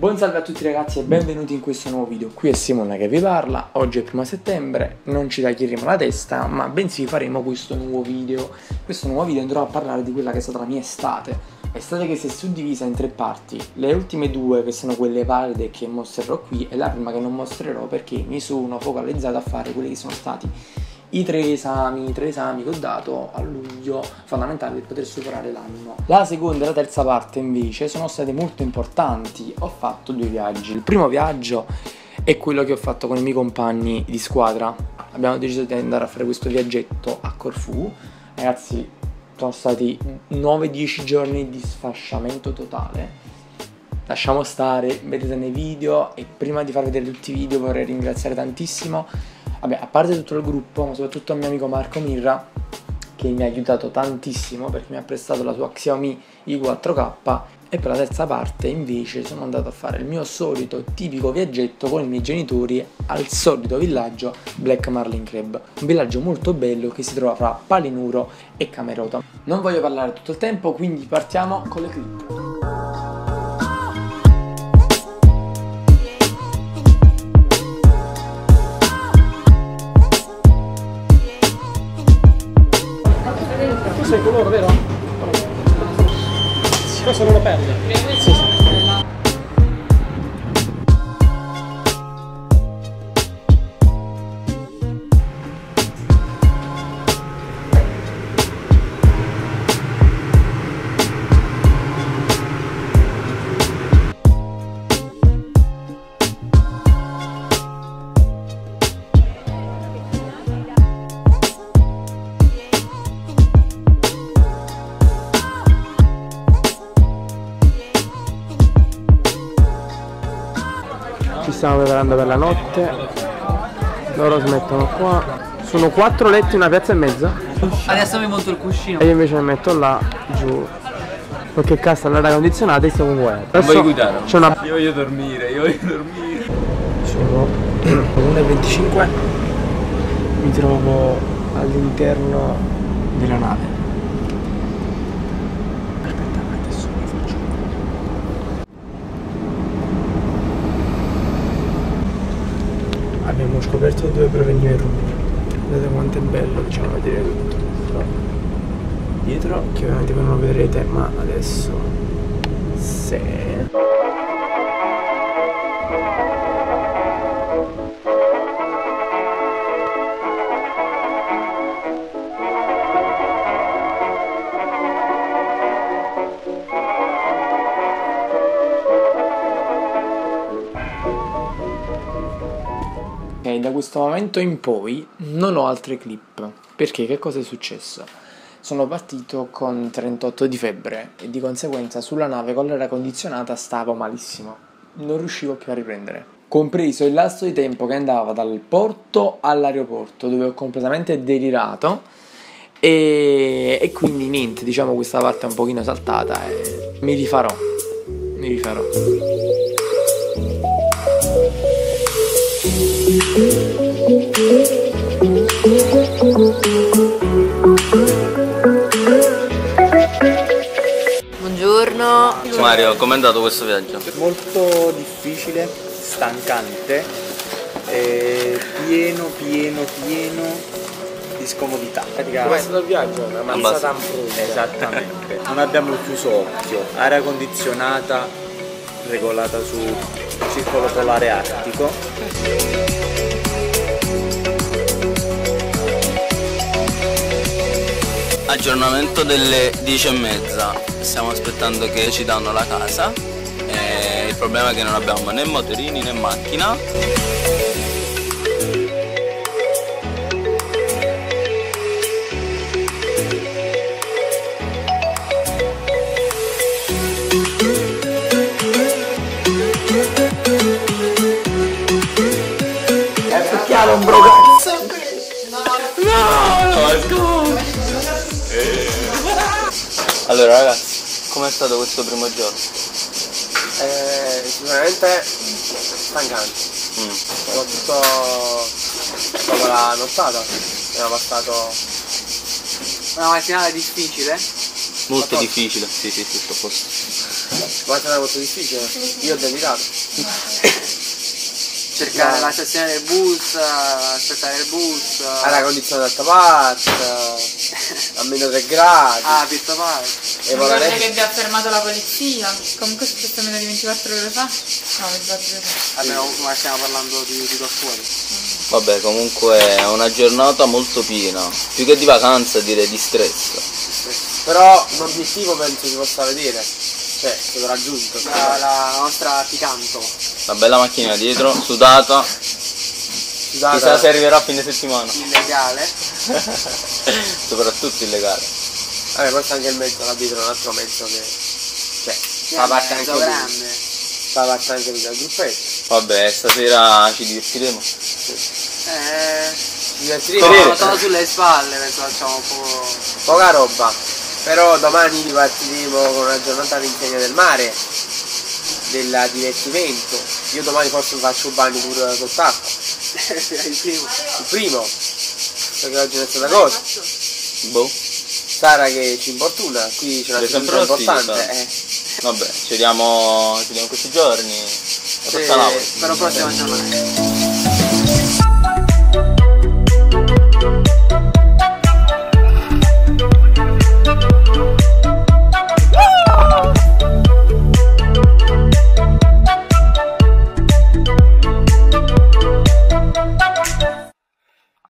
Buon salve a tutti ragazzi e benvenuti in questo nuovo video. Qui è Simona che vi parla. Oggi è il 1° settembre, non ci taglieremo la testa, ma bensì faremo questo nuovo video. Questo nuovo video andrò a parlare di quella che è stata la mia estate. Estate che si è suddivisa in 3 parti. Le ultime 2 che sono quelle valide che mostrerò qui e la prima che non mostrerò perché mi sono focalizzato a fare quelli che sono stati i 3 esami che ho dato a luglio, fondamentali per poter superare l'anno. La seconda e la terza parte invece sono state molto importanti. Ho fatto 2 viaggi. Il primo viaggio è quello che ho fatto con i miei compagni di squadra. Abbiamo deciso di andare a fare questo viaggetto a Corfù. Ragazzi, sono stati 9-10 giorni di sfasciamento totale. Lasciamo stare, vedete nei video, e prima di far vedere tutti i video vorrei ringraziare tantissimo, a parte tutto il gruppo, ma soprattutto il mio amico Marco Mirra, che mi ha aiutato tantissimo perché mi ha prestato la sua Xiaomi i4K. E per la terza parte invece sono andato a fare il mio solito tipico viaggetto con i miei genitori al solito villaggio Black Marlin Club, un villaggio molto bello che si trova fra Palinuro e Camerota. Non voglio parlare tutto il tempo, quindi partiamo con le clip. Questo è il colore, vero? Questo non lo perde. Sì, sì. Ci stiamo preparando per la notte. Loro si mettono qua. Sono 4 letti, una piazza e mezza. Adesso mi monto il cuscino. E io invece mi metto là, giù. Perché casa l'aria condizionata e stiamo con Non vuoi guidare? C'è una... Io voglio dormire. Sono 1:25. Mi trovo all'interno della nave. Aspetta, adesso mi faccio. Abbiamo scoperto da dove proveniva il rumore. Vedete quanto è bello, diciamo, vedere tutto. Dietro, che ovviamente voi non lo vedrete, ma adesso se... Da questo momento in poi non ho altre clip, perché che cosa è successo? Sono partito con 38 di febbre e di conseguenza sulla nave con l'aria condizionata stavo malissimo, non riuscivo più a riprendere, compreso il lasso di tempo che andava dal porto all'aeroporto, dove ho completamente delirato e quindi niente, diciamo questa parte è un pochino saltata e mi rifarò. Buongiorno. Mario, com'è andato questo viaggio? Molto difficile, stancante, pieno di scomodità. Com'è stato il viaggio? Una mazzata ambrutta. Esattamente. Non abbiamo chiuso occhio, aria condizionata regolata su circolo polare artico. Aggiornamento delle 10:30. Stiamo aspettando che ci danno la casa. Il problema è che non abbiamo né motorini né macchina. Picchiamo un bro cazzo! Allora ragazzi, com'è stato questo primo giorno? Sicuramente stancante. Soprattutto dopo la nottata abbiamo passato una mattinata difficile. Molto difficile, sì, sto a posto. Ma è stato molto difficile, io ho delirato. Cercare la stazione del bus, aspettare il bus. Alla condizione d'alta parte, a meno 3 gradi. Ah, Pietro Park. E Mi ricordo che vi ha fermato la polizia. Comunque è successo meno di 24 ore fa. No, 24 ore fa. Ma stiamo parlando di qua fuori. Vabbè, comunque è una giornata molto piena, più che di vacanza direi di stress. Però un obiettivo penso si possa vedere, cioè è stato raggiunto. La nostra Picanto. La bella macchina dietro, sudata, chissà se arriverà a fine settimana. Illegale. Soprattutto illegale. Vabbè, questo è anche il mezzo, là dietro è un altro mezzo che. Cioè, fa parte anche grande. fa parte anche del gruppetto. Vabbè, stasera ci divertiremo. Divertiremo. Solo sulle spalle, penso facciamo un po'. Poca roba. Però domani ripartiremo con una giornata all'insegna del mare, del divertimento. Io domani forse faccio un bagno pure sott'acqua. Il primo. Perché oggi non è stata cosa. Boh. Sara che ci importuna, qui c'è una figura importante. Vabbè, ci vediamo questi giorni. Sì, Per la prossima giornata.